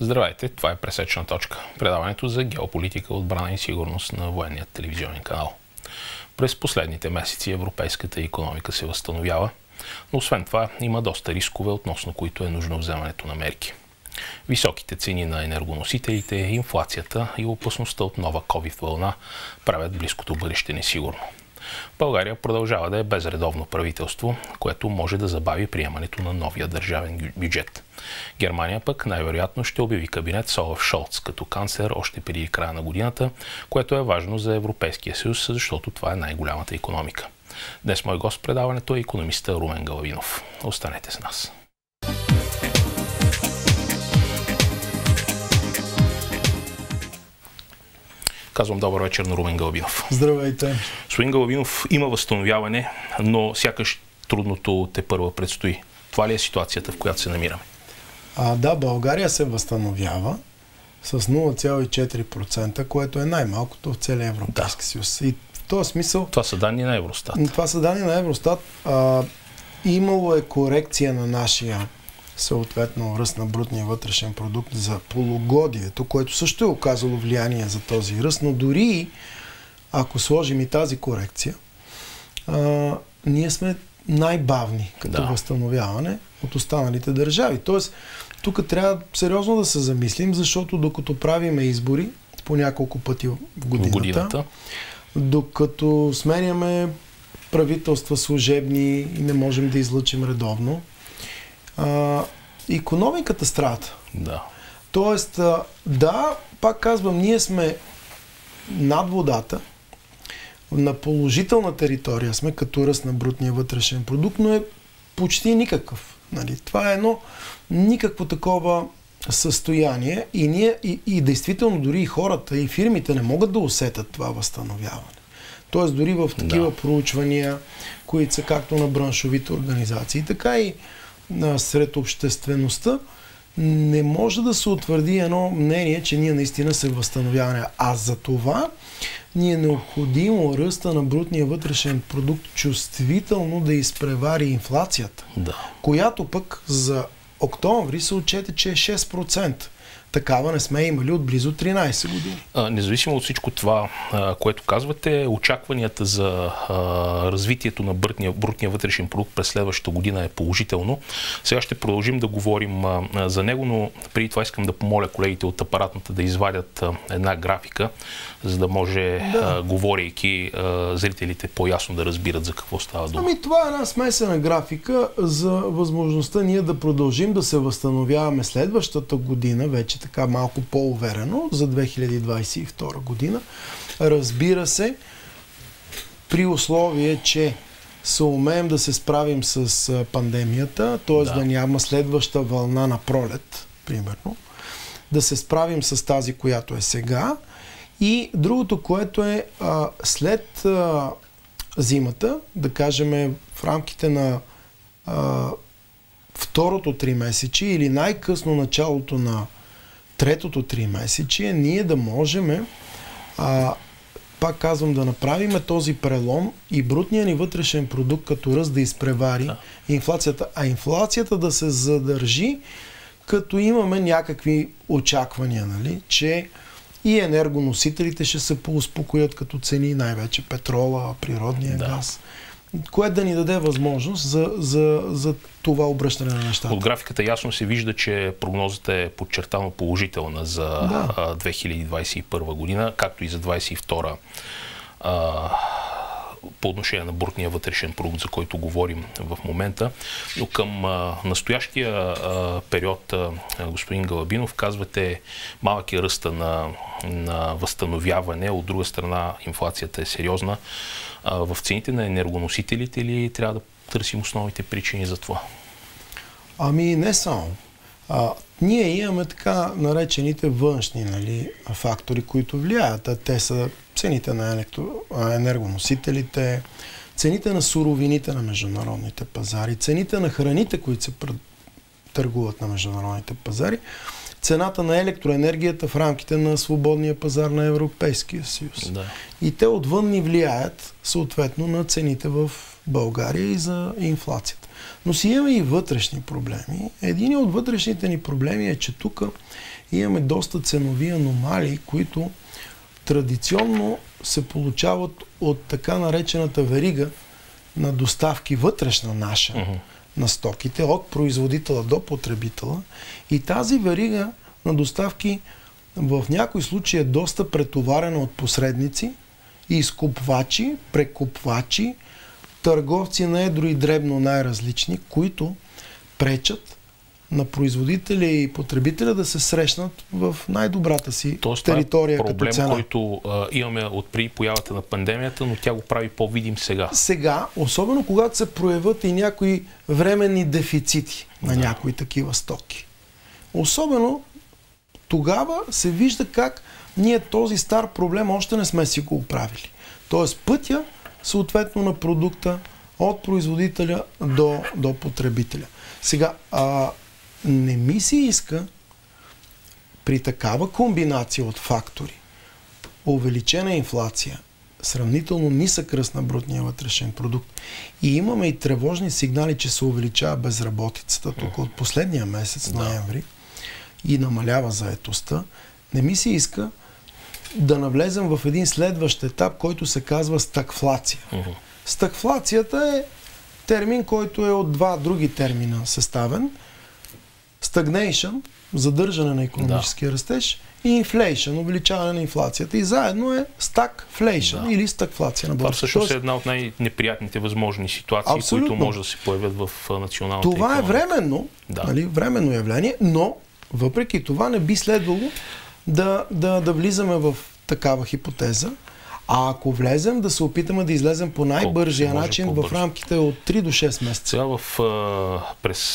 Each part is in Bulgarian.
Здравейте, това е Пресечна точка. Предаването за геополитика, отбрана и сигурност на военният телевизионен канал. През последните месеци европейската икономика се възстановява, но освен това има доста рискове, относно които е нужно вземането на мерки. Високите цени на енергоносителите, инфлацията и опасността от нова COVID вълна правят близкото бъдеще несигурно. България продължава да е безредовно правителство, което може да забави приемането на новия държавен бюджет. Германия пък най-вероятно ще обяви кабинет с Олаф Шолц като канцлер още преди края на годината, което е важно за Европейския съюз, защото това е най-голямата икономика. Днес мой гост в предаването е икономиста Румен Галавинов. Останете с нас. Казвам добър вечер на Румен Галавинов. Здравейте. Господин Галавинов, има възстановяване, но сякаш трудното тепърва предстои. Това ли е ситуацията, в която се намираме? Да, България се възстановява с 0,4%, което е най-малкото в целия Европейски съюз. И в този смисъл... Това са данни на Евростат. Това са данни на Евростат. Имало е корекция на нашия съответно ръст на брутния вътрешен продукт за полугодието, което също е оказало влияние за този ръст, но дори ако сложим и тази корекция, ние сме най-бавни като възстановяване от останалите държави. Тоест, тук трябва сериозно да се замислим, защото докато правиме избори по няколко пъти в годината, докато сменяме правителства служебни и не можем да излъчим редовно, икономиката страда. Да. Тоест, пак казвам, ние сме над водата, на положителна територия сме като ръст на брутния вътрешен продукт, но е почти никакъв. Нали? Това е едно никакво такова състояние и ние, и действително дори и хората, и фирмите не могат да усетят това възстановяване. Тоест дори в такива проучвания, които са както на браншовите организации, така и сред обществеността, не може да се утвърди едно мнение, че ние наистина се възстановяваме. А за това ни е необходимо ръста на брутния вътрешен продукт чувствително да изпревари инфлацията, която пък за октомври се отчете, че е 6%. Такава не сме имали от близо 13 години. Независимо от всичко това, което казвате, очакванията за развитието на брутния вътрешен продукт през следващата година е положително. Сега ще продължим да говорим за него, но преди това искам да помоля колегите от апаратната да извадят една графика, за да може, говорейки, зрителите по-ясно да разбират за какво става дума. Това е една смесена графика за възможността ние да продължим да се възстановяваме следващата година, вече така малко по-уверено, за 2022 година. Разбира се, при условие, че се умеем да се справим с пандемията, т.е. да няма следваща вълна на пролет, примерно, да се справим с тази, която е сега. И другото, което е след зимата, да кажем в рамките на второто 3-месечие или най-късно началото на третото 3-месечие, ние да можем, пак казвам, да направим този прелом и брутния ни вътрешен продукт като ръст да изпревари инфлацията, а инфлацията да се задържи, като имаме някакви очаквания, нали, че и енергоносителите ще се поуспокоят като цени, най-вече петрола, природния газ, което да ни даде възможност за това обръщане на нещата. От графиката ясно се вижда, че прогнозата е подчертано положителна за 2021 година, както и за 2022 по отношение на брутния вътрешен продукт, за който говорим в момента. Но към настоящия период, господин Галабинов, казвате, малък е ръста на възстановяване, от друга страна инфлацията е сериозна. В цените на енергоносителите ли трябва да търсим основните причини за това? Не само. Ние имаме така наречените външни фактори, които влияят. Те са цените на енергоносителите, цените на суровините на международните пазари, цените на храните, които се търгуват на международните пазари, цената на електроенергията в рамките на свободния пазар на Европейския съюз. И те отвън ни влияят съответно на цените в България и за инфлацията. Но си имаме и вътрешни проблеми. Един от вътрешните ни проблеми е, че тук имаме доста ценови аномалии, които традиционно се получават от така наречената верига на доставки вътрешна наша на стоките, от производителя до потребителя. И тази верига на доставки в някои случаи е доста претоварена от посредници, изкупвачи, прекупвачи, търговци на едро и дребно най-различни, които пречат на производителя и потребителя да се срещнат в най-добрата си територия като цена. Това е проблем, който имаме от преди появата на пандемията, но тя го прави по-видим сега. Сега, особено когато се проявят и някои временни дефицити на някои такива стоки. Особено тогава се вижда как ние този стар проблем още не сме си го оправили. Тоест пътя, съответно на продукта, от производителя до потребителя. Сега, не ми се иска при такава комбинация от фактори, увеличена инфлация, сравнително нисък ръст на брутния вътрешен продукт и имаме и тревожни сигнали, че се увеличава безработицата тук от последния месец, ноември, и намалява заетостта, не ми се иска да навлезем в един следващ етап, който се казва стагфлация. Стагфлацията е термин, който е от два други термина съставен. Stagnation, задържане на икономическия растеж, и inflation, увеличаване на инфлацията. И заедно е stagflation или стагфлация на борса. Това всъщност е една от най-неприятните възможни ситуации, които може да се появят в националната икономика. Това е временно, нали, временно явление, но въпреки това не би следвало да влизаме в такава хипотеза. А ако влезем, да се опитаме да излезем по най-бързия начин в рамките от 3 до 6 месеца. Сега през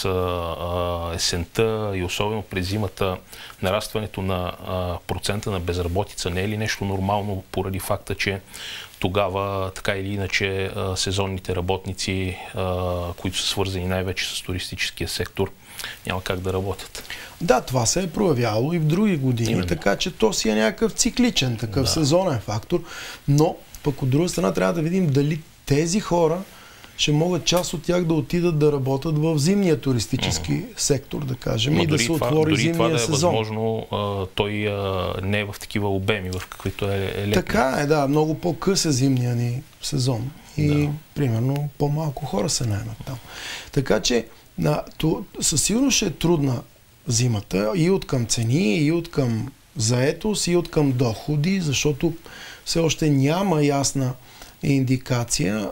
есента и особено през зимата нарастването на процента на безработица не е ли нещо нормално поради факта, че тогава така или иначе сезонните работници, които са свързани най-вече с туристическия сектор, няма как да работят. Да, това се е проявявало и в други години, така че то си е някакъв цикличен, такъв сезонен фактор, но пък от друга страна трябва да видим дали тези хора ще могат част от тях да отидат да работят в зимния туристически сектор, да кажем, и да се отвори зимния сезон. Дори това да е възможно, той не е в такива обеми, в каквито е летния. Така е, да, много по-къс е зимния ни сезон и примерно по-малко хора се наемат там. Така че със сигурност ще е трудна зимата и от към цени, и от към заетост, и от към доходи, защото все още няма ясна индикация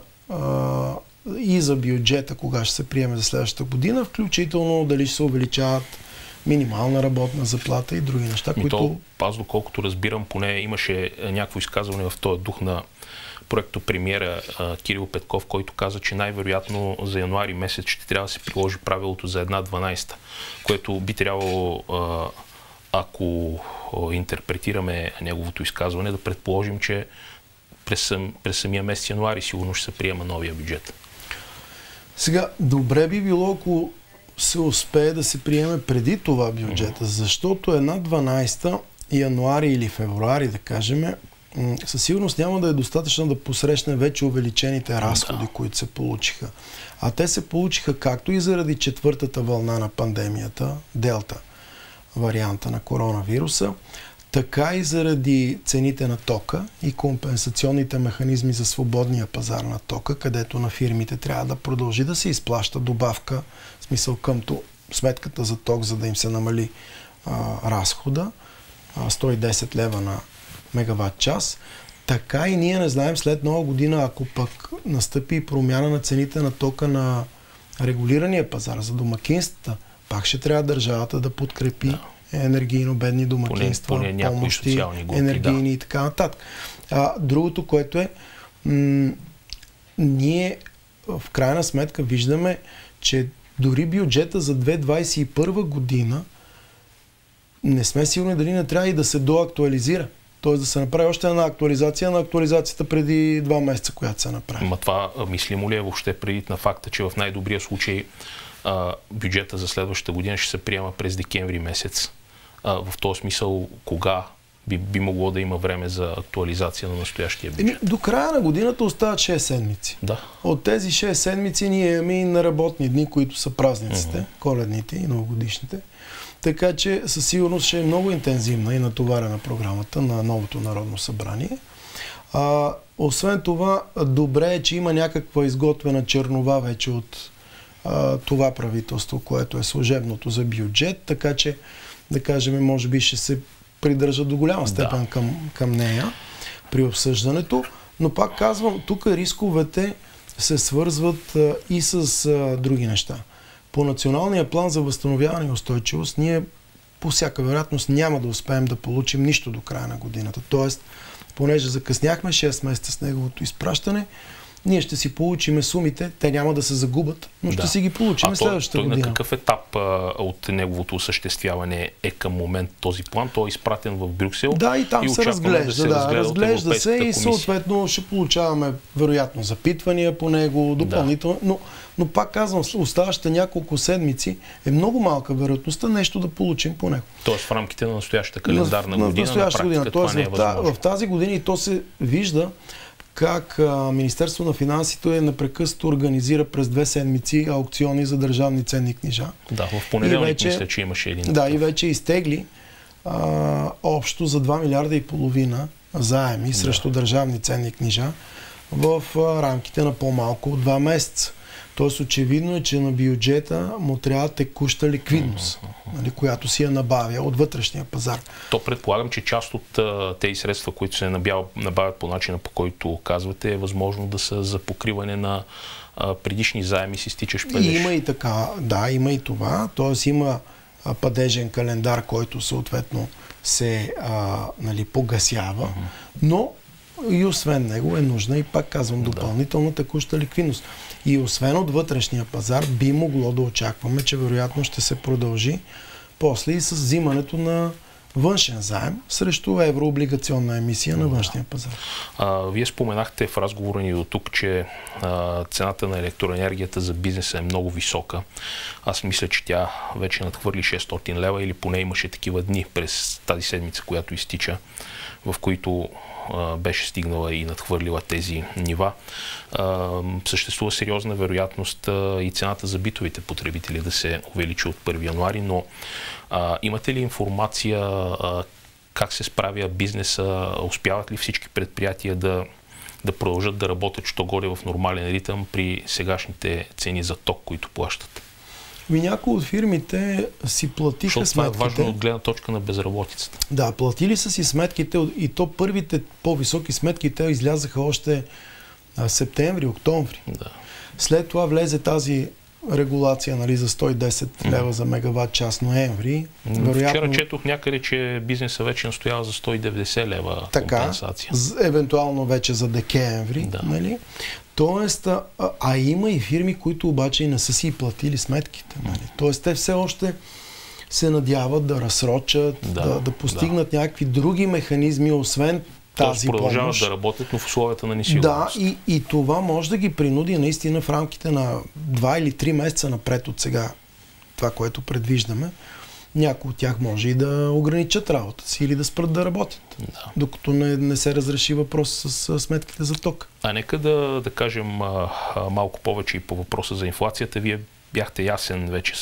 и за бюджета, кога ще се приеме за следващата година, включително дали ще се увеличават минимална работна заплата и други неща, които... Аз доколкото разбирам, поне имаше някакво изказване в този дух на проектопремиера Кирил Петков, който каза, че най-вероятно за януари месец ще трябва да се приложи правилото за 1/12, което би трябвало, ако интерпретираме неговото изказване, да предположим, че през самия месец януари сигурно ще се приема новия бюджет. Сега, добре би било, ако се успее да се приеме преди това бюджета, защото 1/12 януари или февруари, да кажем, със сигурност няма да е достатъчно да посрещне вече увеличените разходи, които се получиха. А те се получиха както и заради четвъртата вълна на пандемията, делта варианта на коронавируса, така и заради цените на тока и компенсационните механизми за свободния пазар на тока, където на фирмите трябва да продължи да се изплаща добавка, в смисъл къмто сметката за ток, за да им се намали разхода, 110 лева на мегаватт час. Така и ние не знаем след нова година, ако пък настъпи промяна на цените на тока на регулирания пазар за домакинствата, пак ще трябва държавата да подкрепи енергийно бедни домакинства, помощи, енергийни и така нататък. Другото, което е, ние в крайна сметка виждаме, че дори бюджета за 2021 година не сме сигурни дали не трябва и да се доактуализира. Т.е. да се направи още една актуализация на актуализацията преди 2 месеца, която се направи. Ма това мислимо ли е въобще преди на факта, че в най-добрия случай бюджета за следващата година ще се приема през декември месец? В този смисъл, кога би могло да има време за актуализация на настоящия бюджет? До края на годината остават 6 седмици. Да. От тези 6 седмици ние имаме и на работни дни, които са празниците, коледните и новогодишните. Така че със сигурност ще е много интензивна и натоварена програмата на новото Народно събрание. Освен това, добре е, че има някаква изготвена чернова вече от това правителство, което е служебното за бюджет, така че, да кажем, може би ще се придържа до голяма степен към нея при обсъждането. Но пак казвам, тук рисковете се свързват и с други неща. По националния план за възстановяване и устойчивост ние по всяка вероятност няма да успеем да получим нищо до края на годината. Тоест, понеже закъсняхме 6 месеца с неговото изпращане, ние ще си получиме сумите, те няма да се загубят, но ще си ги получим следващата година. На какъв етап от неговото осъществяване е към момент този план? Той е изпратен в Брюксел. Да, и там се разглежда. Разглежда се и съответно ще получаваме вероятно запитвания по него допълнително. Но пак казвам, оставащите няколко седмици е много малка вероятността нещо да получим по него. Тоест в рамките на настоящата календарна година, на практика това не е възможно. В тази година и то се вижда как Министерство на финансите непрекъснато организира през 2 седмици аукциони за държавни ценни книжа. Да, в понеделник мисля, че имаше един. Да, и вече изтегли общо за 2 милиарда и половина заеми срещу държавни ценни книжа в рамките на по-малко от 2 месеца. Тоест очевидно е, че на бюджета му трябва текуща ликвидност, която си я набавя от вътрешния пазар. То предполагам, че част от тези средства, които се набавят по начина, по който казвате, е възможно да са за покриване на предишни заеми с изтичащ падеж. Има и така, да, има и това. Тоест има падежен календар, който съответно се погасява, но и освен него е нужна и пак казвам допълнителна текуща ликвидност. И освен от вътрешния пазар би могло да очакваме, че вероятно ще се продължи после и с взимането на външен заем срещу еврооблигационна емисия на външния пазар. Вие споменахте в разговора ни до тук, че цената на електроенергията за бизнеса е много висока. Аз мисля, че тя вече надхвърли 600 лева или поне имаше такива дни през тази седмица, която изтича, в които беше стигнала и надхвърлила тези нива. Съществува сериозна вероятност и цената за битовите потребители да се увеличи от 1 януари, но имате ли информация как се справя бизнеса? Успяват ли всички предприятия да продължат да работят що-годе в нормален ритъм при сегашните цени за ток, които плащат? Някои от фирмите си платиха сметките. Това е важно от гледна точка на безработицата. Да, платили са си сметките и то първите по-високи сметки те излязаха още септември, октомври. Да. След това влезе тази регулация за 110 лева за мегаватт час ноември. Вчера четох някъде, че бизнеса вече настоява за 190 лева компенсация. Евентуално вече за декември. Нали? Тоест, има и фирми, които обаче и не са си платили сметките. Нали? Тоест, те все още се надяват да разсрочат, да постигнат някакви други механизми, освен тази помощ. Продължават да работят, но в условията на несигурност. Да, и това може да ги принуди наистина в рамките на 2 или 3 месеца напред от сега, това, което предвиждаме, някои от тях може и да ограничат работата си или да спрат да работят, докато не се разреши въпрос с сметките за ток. А нека да кажем малко повече и по въпроса за инфлацията. Вие бяхте ясен вече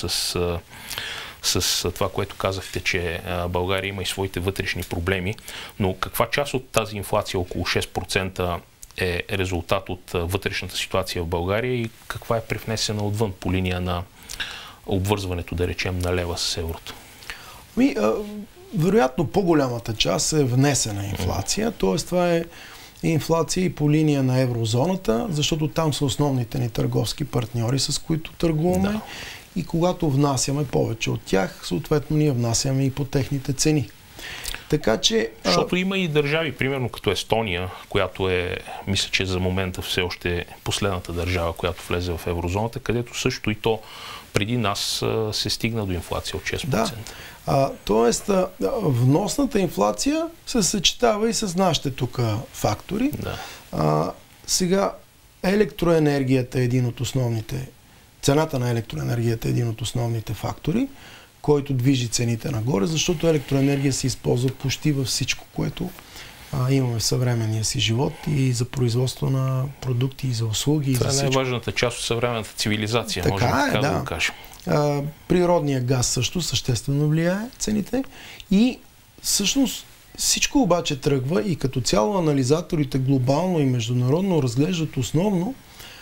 с това, което казахте, че България има и своите вътрешни проблеми, но каква част от тази инфлация, около 6%, е резултат от вътрешната ситуация в България и каква е привнесена отвън по линия на обвързването, да речем, на лева с еврото? Вероятно по-голямата част е внесена инфлация, т.е. това е инфлация и по линия на еврозоната, защото там са основните ни търговски партньори, с които търгуваме. И когато внасяме повече от тях, съответно ние внасяме и по техните цени. Така че... Защото има и държави, примерно като Естония, която е, мисля, че за момента все още последната държава, която влезе в еврозоната, където също и то преди нас се стигна до инфлация от 6%. Тоест, вносната инфлация се съчетава и с нашите тук фактори. Сега, електроенергията е един от основните. Цената на електроенергията е един от основните фактори, който движи цените нагоре, защото електроенергия се използва почти във всичко, което имаме в съвременния си живот и за производство на продукти, и за услуги. Това и за е най-важната част от съвременната цивилизация, така можем така да го кажем. Природният газ също съществено влияе цените и всъщност всичко обаче тръгва и като цяло анализаторите глобално и международно разглеждат основно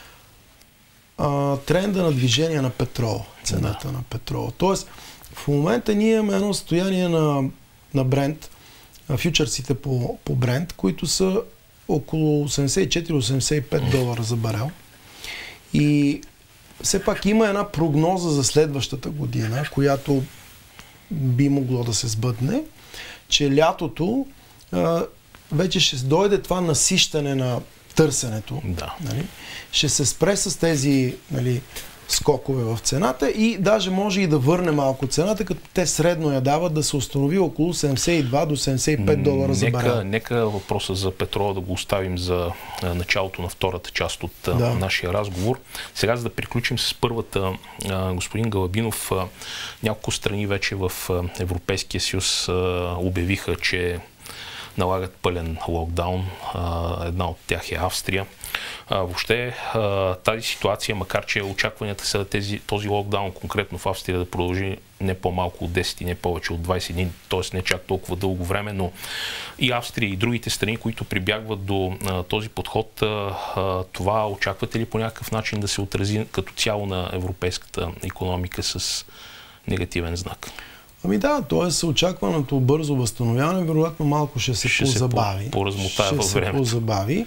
тренда на движение на петрола, цената на петрола. Тоест, в момента ние имаме едно състояние на Брент, фьючерсите по Брент, които са около 84-85 долара за барел. И все пак има една прогноза за следващата година, която би могло да се сбъдне, че лятото вече ще дойде това насищане на търсенето. Да. Нали? Ще се спре с тези скокове в цената и даже може и да върне малко цената, като те средно я дават да се установи около 72 до 75 долара за барел. Нека въпроса за петрола да го оставим за началото на втората част от нашия разговор. Сега, за да приключим с първата, господин Галабинов, няколко страни вече в Европейския съюз обявиха, че налагат пълен локдаун. Една от тях е Австрия. Въобще тази ситуация, макар че очакванията са този локдаун конкретно в Австрия да продължи не по-малко от 10 и не повече от 20 дни, т.е. не чак толкова дълго време, но и Австрия и другите страни, които прибягват до този подход, това очаквате ли по някакъв начин да се отрази като цяло на европейската икономика с негативен знак? Ами да, т.е. очакваното бързо възстановяване вероятно малко ще се позабави. Поразмотае във времето. Позабави.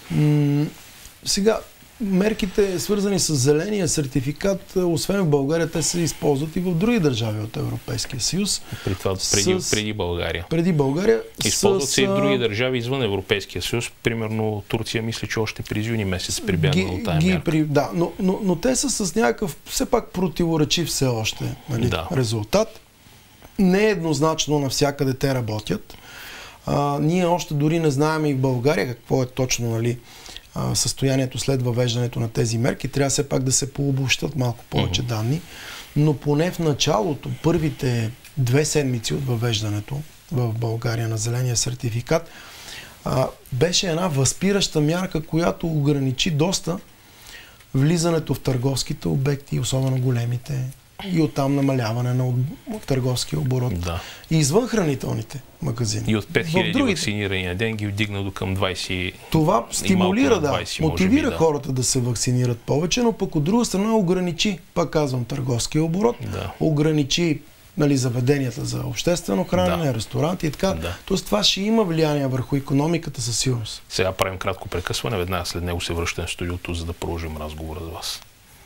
Сега, мерките, свързани с зеления сертификат, освен в България, те се използват и в други държави от Европейския съюз. Преди България. Преди България. Използват се и в други държави извън Европейския съюз. Примерно Турция, мисля, че още през юни месец прибягна от тая мярка. Да, но те са с някакъв все пак противоречив все още резултат. Не е еднозначно навсякъде те работят. Ние още дори не знаем и в България какво е точно състоянието след въвеждането на тези мерки. Трябва все пак да се пообобщат малко повече данни. Но поне в началото, първите 2 седмици от въвеждането в България на зеления сертификат, беше една възпираща мярка, която ограничи доста влизането в търговските обекти, особено големите, и оттам намаляване на търговския оборот. Да. И извън хранителните магазини. И от 5000 вакцинирани на ден ги вдигна до към 20. Това стимулира, 20, мотивира хората да се вакцинират повече, но пък от друга страна ограничи, пак казвам, търговския оборот, ограничи заведенията за обществено хранене, ресторанти и така. Тоест това ще има влияние върху икономиката със сигурност. Сега правим кратко прекъсване, веднага след него се връщаме в студиото, за да продължим разговора с вас.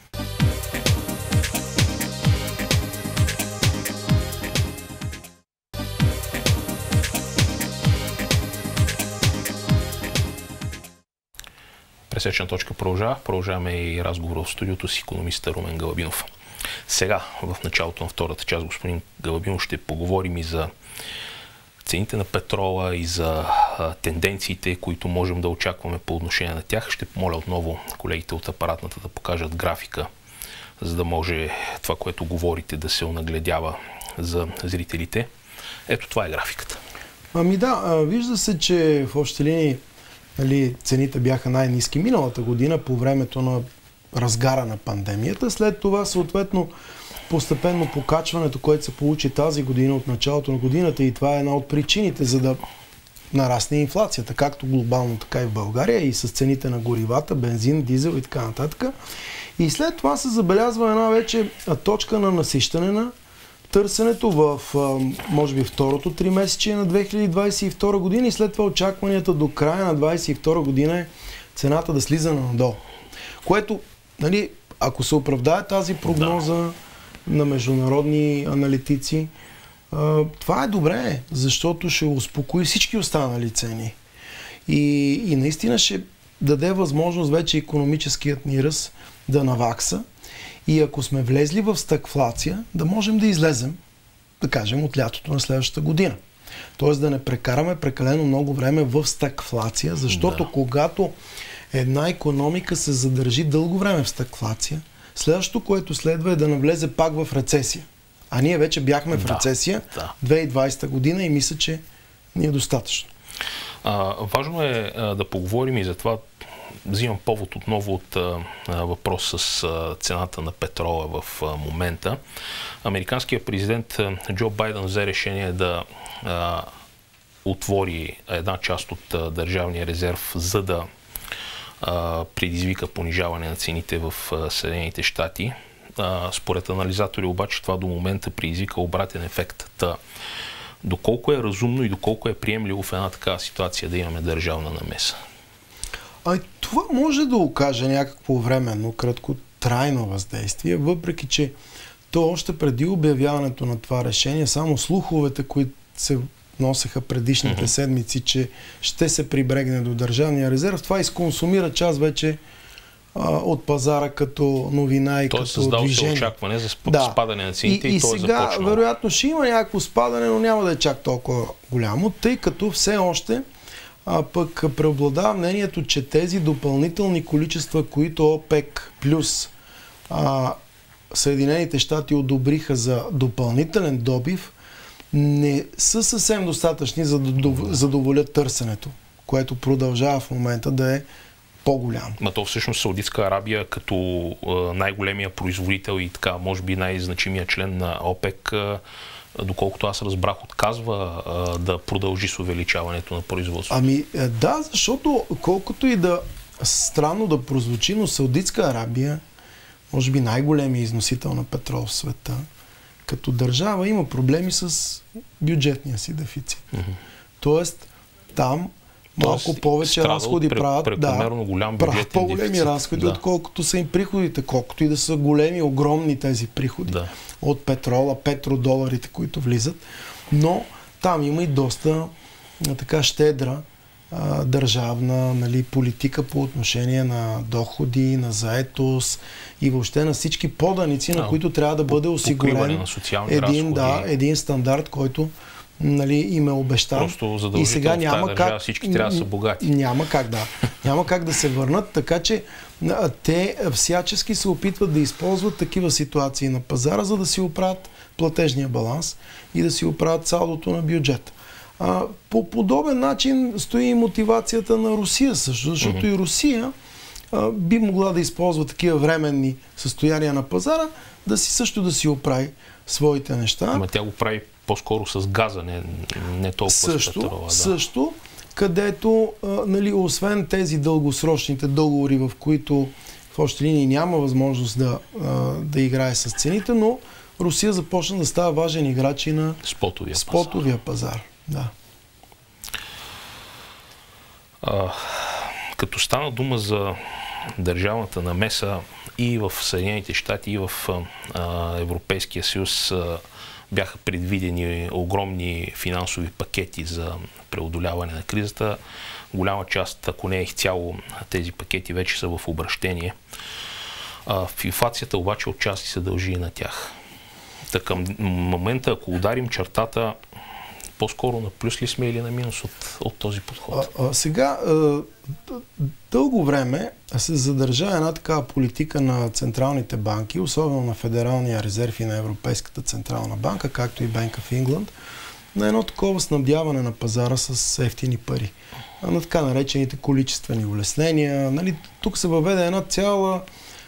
Пресечна точка продължава. Продължаваме и разговора в студиото с икономиста Румен Галабинов. Сега, в началото на втората част, господин Галабинов, ще поговорим и за цените на петрола и за тенденциите, които можем да очакваме по отношение на тях. Ще помоля отново колегите от апаратната да покажат графика, за да може това, което говорите, да се онагледява за зрителите. Ето, това е графиката. Ами да, вижда се, че в общи линии цените бяха най-ниски миналата година по времето на разгара на пандемията. След това, съответно, постепенно покачването, което се получи тази година от началото на годината, и това е една от причините, за да нарасне инфлацията, както глобално, така и в България, и с цените на горивата, бензин, дизел и така нататък. И след това се забелязва една вече точка на насищане на търсенето в, може би, второто 3-месечие на 2022 година, и след това очакванията до края на 2022 година е цената да слиза надолу. Което, ако се оправдае тази прогноза на международни аналитици, това е добре, защото ще успокои всички останали цени. И наистина ще даде възможност вече икономическият ни ръст да навакса. И ако сме влезли в стагфлация, да можем да излезем, да кажем, от лятото на следващата година. Тоест да не прекараме прекалено много време в стагфлация, защото когато една икономика се задържи дълго време в стагфлация, следващото, което следва, е да навлезе пак в рецесия. А ние вече бяхме в рецесия 2020 година и мисля, че ни е достатъчно. Важно е да поговорим и за това. Взимам повод отново от въпрос с цената на петрола в момента. Американският президент Джо Байден взе решение да отвори една част от държавния резерв, за да предизвика понижаване на цените в Съединените щати. Според анализатори обаче това до момента предизвика обратен ефект. Доколко е разумно и доколко е приемливо в една такава ситуация да имаме държавна намеса? Това може да окаже някакво временно, краткотрайно въздействие, въпреки че то още преди обявяването на това решение, само слуховете, които се носеха предишните седмици, че ще се прибрегне до държавния резерв, това изконсумира част вече от пазара като новина и като движение. Създава се очакване за спадане на цените и то е сега, започнало. вероятно, ще има някакво спадане, но няма да е чак толкова голямо, тъй като все още пък преобладава мнението, че тези допълнителни количества, които ОПЕК плюс Съединените щати одобриха за допълнителен добив, не са съвсем достатъчни за да задоволят търсенето, което продължава в момента да е по-голям. То всъщност Саудитска Арабия като най-големия производител и така, може би най-значимия член на ОПЕК, доколкото аз разбрах, отказва да продължи с увеличаването на производството. Да, защото колкото и да странно да прозвучи, но Саудитска Арабия, може би най-големият износител на петрол в света, като държава има проблеми с бюджетния си дефицит. Тоест, там малко повече разходи правят. Прекомерно голям бюджетен дефицит. По-големи разходи, отколкото са им приходите, колкото и да са големи, огромни тези приходи от петрола, петродоларите, които влизат. Но там има и доста така щедра държавна политика по отношение на доходи, на заетост и въобще на всички поданици, на които трябва да бъде осигурен един стандарт, който им е обещан. Просто задължително и сега няма как, всички трябва да са богати. Няма как да се върнат, така че те всячески се опитват да използват такива ситуации на пазара, за да си оправят платежния баланс и да си оправят салдото на бюджета. По подобен начин стои и мотивацията на Русия също, защото и Русия би могла да използва такива временни състояния на пазара, да си оправи своите неща. Тя го прави по-скоро с газа, не толкова с петрола. Също, където, освен тези дългосрочните договори, в които в общи линии няма възможност да играе с цените, но Русия започна да става важен играч и на спотовия пазар. Да. Като стана дума за държавната намеса и в Съединените щати, и в Европейския съюз бяха предвидени огромни финансови пакети за преодоляване на кризата. Голяма част, ако не е изцяло, тези пакети вече са в обращение. Инфлацията обаче отчасти се дължи и на тях. Към момента, ако ударим чертата, по-скоро на плюс ли сме или на минус от този подход? Сега, дълго време се задържа една такава политика на централните банки, особено на Федералния резерв и на Европейската централна банка, както и Bank of England, на едно такова снабдяване на пазара с евтини пари. На така наречените количествени улеснения. Тук се въведе една цяла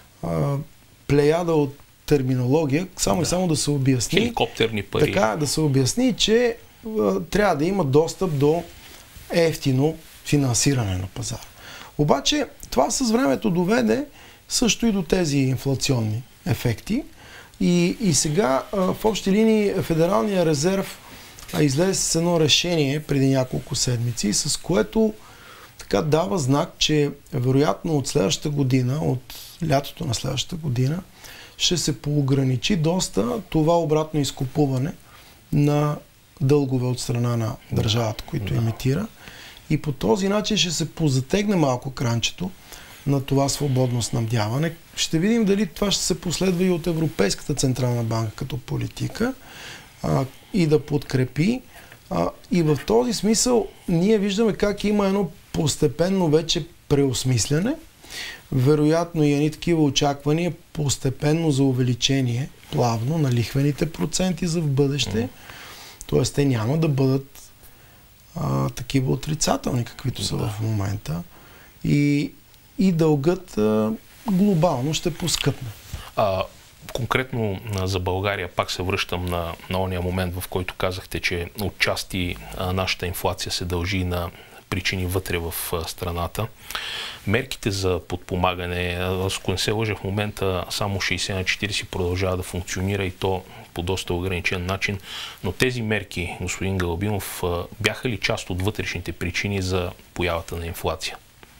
плеяда от терминология, само да се обясни. Хеликоптерни пари. Така, да се обясни, че трябва да има достъп до евтино финансиране на пазара. Обаче това с времето доведе също и до тези инфлационни ефекти. И сега в общи линии Федералния резерв излезе с едно решение преди няколко седмици, с което така дава знак, че вероятно от следващата година, от лятото на следващата година, ще се поограничи доста това обратно изкупуване на дългове от страна на държавата, които емитира. И по този начин ще се позатегне малко кранчето на това свободно снабдяване. Ще видим дали това ще се последва и от Европейската централна банка като политика и да подкрепи. И в този смисъл ние виждаме как има едно постепенно вече преосмисляне, вероятно и едни такива очаквания постепенно за увеличение, плавно, на лихвените проценти за в бъдеще. Тоест те няма да бъдат такива отрицателни, каквито са в момента. И дългът глобално ще поскъпне. Конкретно за България, пак се връщам на ония момент, в който казахте, че отчасти нашата инфлация се дължи на причини вътре в страната. Мерките за подпомагане, ако не се лъжа в момента, само 60/40 продължава да функционира и то по доста ограничен начин. Но тези мерки, господин Галабинов, бяха ли част от вътрешните причини за появата на инфлация?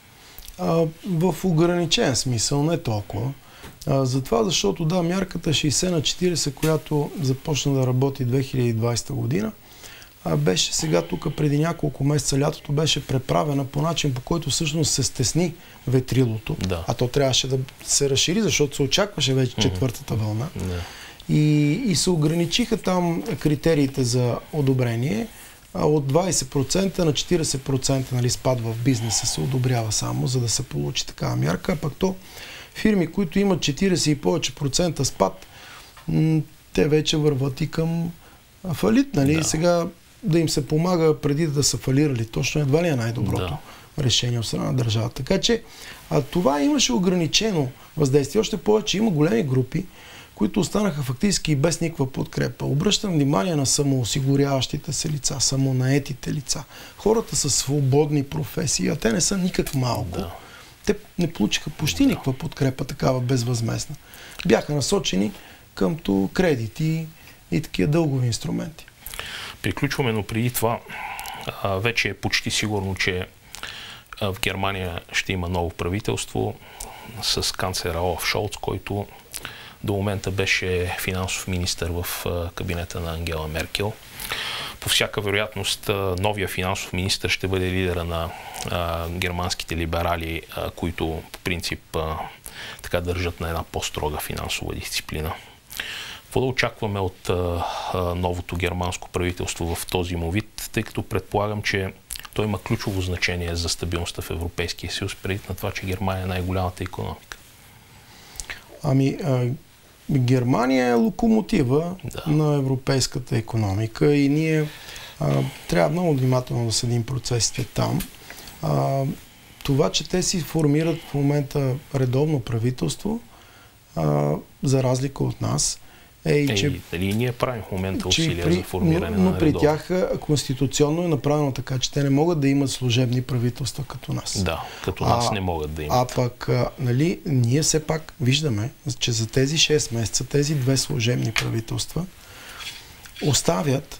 В ограничен смисъл, не толкова. Затова, защото мярката 60/40, която започна да работи 2020 година, беше сега тук преди няколко месеца, лятото беше преправена по начин, по който всъщност се стесни ветрилото, а то трябваше да се разшири, защото се очакваше вече четвъртата вълна. И се ограничиха там критериите за одобрение. От 20% на 40% спад в бизнеса се одобрява само, за да се получи такава мярка. А пък то фирми, които имат 40 и повече процента спад, те вече върват и към фалит. Сега да им се помага преди да са фалирали, точно едва ли е най-доброто решение от страна на държавата. Така че това имаше ограничено въздействие. Още повече има големи групи, които останаха фактически без никаква подкрепа. Обръщам внимание на самоосигуряващите се лица, самонаетите лица. Хората са свободни професии, а те не са никак малко. Те не получиха почти никаква подкрепа, такава безвъзмезна. Бяха насочени към кредити и такива дългови инструменти. Приключваме, но преди това вече е почти сигурно, че в Германия ще има ново правителство с канцлера Олаф Шолц, който до момента беше финансов министър в кабинета на Ангела Меркел. По всяка вероятност, новия финансов министър ще бъде лидера на германските либерали, които по принцип така държат на една по-строга финансова дисциплина. Какво да очакваме от новото германско правителство в този му вид, тъй като предполагам, че той има ключово значение за стабилността в Европейския съюз, предвид на това, че Германия е най-голямата икономика? Германия е локомотива на европейската икономика и ние трябва много внимателно да следим процесите там. Това, че те си формират в момента редовно правителство, за разлика от нас, че ние правим в момента усилия за формиране на но при тях конституционно е направено така, че те не могат да имат служебни правителства като нас. Да, като нас не могат да имат. А пък, ние все пак виждаме, че за тези 6 месеца, тези 2 служебни правителства оставят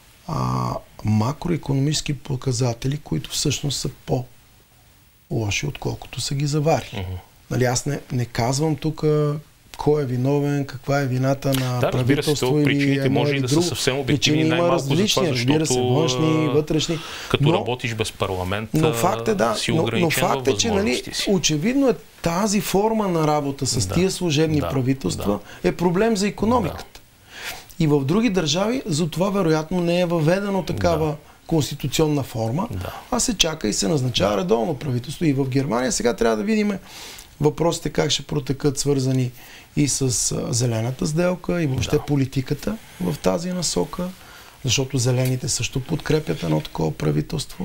макроекономически показатели, които всъщност са по-лоши, отколкото са ги завари. Аз не казвам тук кой е виновен, каква е вината на правителство или едно може или да друго. са съвсем обективни, най-малко за това, защото външни, вътрешни. Като работиш без парламент, си ограничен във възможностите си. Очевидно е тази форма на работа с тия служебни правителства е проблем за икономиката. И в други държави за това вероятно не е въведено такава конституционна форма, а се чака и се назначава редовно правителство. И в Германия сега трябва да видим въпросите как ще протекат, свързани и с зелената сделка, и въобще политиката в тази насока, защото зелените също подкрепят едно такова правителство.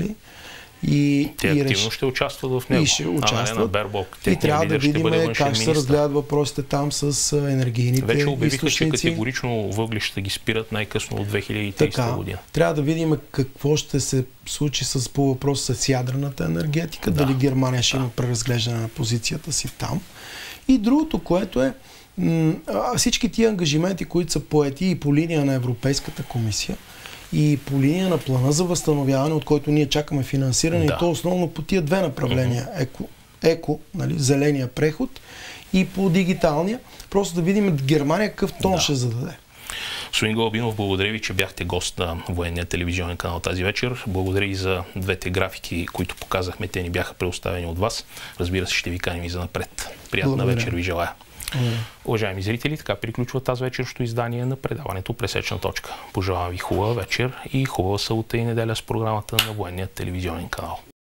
Те активно ще участват в него. И ще участват. Бербок, и трябва да видим как ще се разгледат въпросите там с енергийните източници. Вече обявиха, че категорично въглищата ги спират най-късно от 2030 година. Трябва да видим какво ще се случи по въпроса с ядрената енергетика, дали Германия ще има преразглеждане на позицията си там. И другото, което е всички тия ангажименти, които са поети и по линия на Европейската комисия, и по линия на плана за възстановяване, от който ние чакаме финансиране, и то основно по тия 2 направления. Зеления преход и по дигиталния. Просто да видим Германия какъв тон ще зададе. Господин Галабинов, благодаря ви, че бяхте гост на Военния телевизионен канал тази вечер. Благодаря и за 2 графики, които показахме. Те ни бяха предоставени от вас. Разбира се, ще ви каним и за напред. Приятна вечер ви желая. Уважаеми зрители, така приключва тази вечерщо издание на предаването Пресечна точка. Пожелавам ви хубава вечер и хубава събота и неделя с програмата на Военния телевизионен канал.